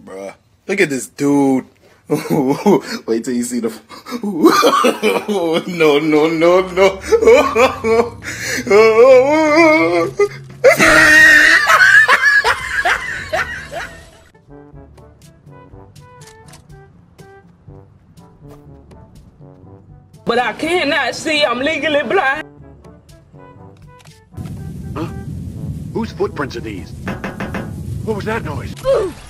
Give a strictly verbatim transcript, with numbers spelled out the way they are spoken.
bruh. Look at this dude. Wait till you see the. No, no, no, no. But I cannot see. I'm legally blind. Huh? Whose footprints are these? What was that noise?